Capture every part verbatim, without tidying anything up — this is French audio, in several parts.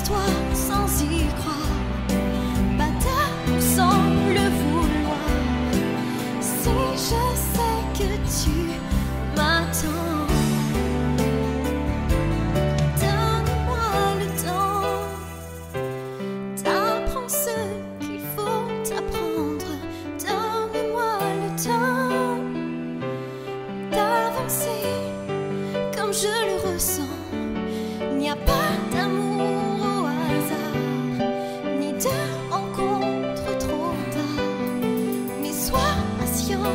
toi sans y croire, bâtard sans le vouloir. Si je sais que tu m'attends, donne-moi le temps d'apprendre ce qu'il faut apprendre. Donne-moi le temps d'avancer comme je le ressens. Il n'y a pas d'amour au hasard, ni de rencontre trop tard. Mais sois patient,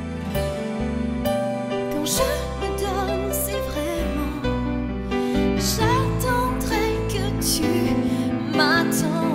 quand je me donne, c'est vraiment. J'attendrai que tu m'attends.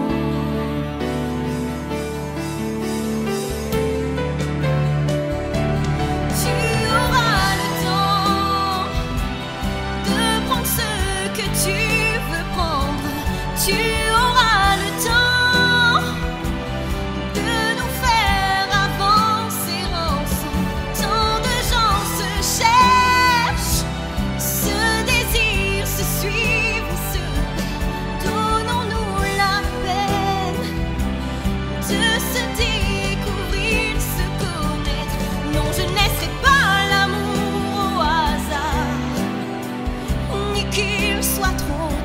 Tu auras le temps de prendre ce que tu veux prendre. Tu auras le temps de nous faire avancer ensemble. Tant de gens se cherchent, se désirent, se suivent, se perdent. Donnons-nous la peine de se découvrir, se connaître. Non, je ne laisserai pas l'amour au hasard, ni qu'il soit trop